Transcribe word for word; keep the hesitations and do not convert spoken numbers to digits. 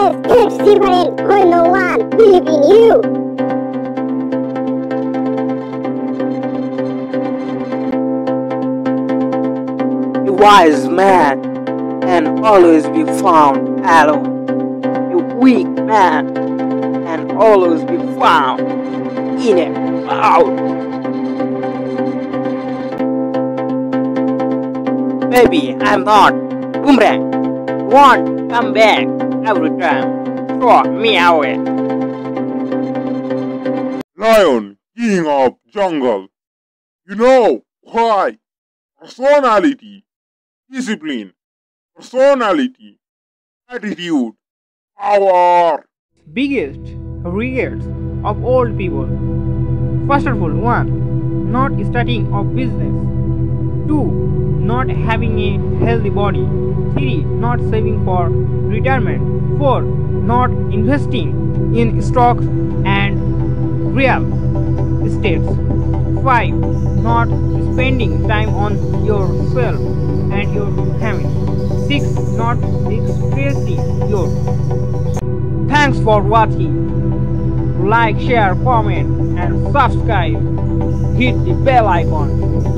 is good different when no one believes in you. A wise man can always be found alone. A weak man can always be found in a crowd. Baby, I'm not boomerang. Won't come back every time. Throw me away. Lion, king of jungle. You know why? Personality, discipline, personality, attitude, power. Biggest regrets of old people. First of all, one, not starting a business. Two, not having a healthy body. Three, not saving for retirement. Four, not investing in stocks and real estates. Five, not spending time on yourself and your family. Six, not expressing your. Thanks for watching. Like, share, comment and subscribe. Hit the bell icon.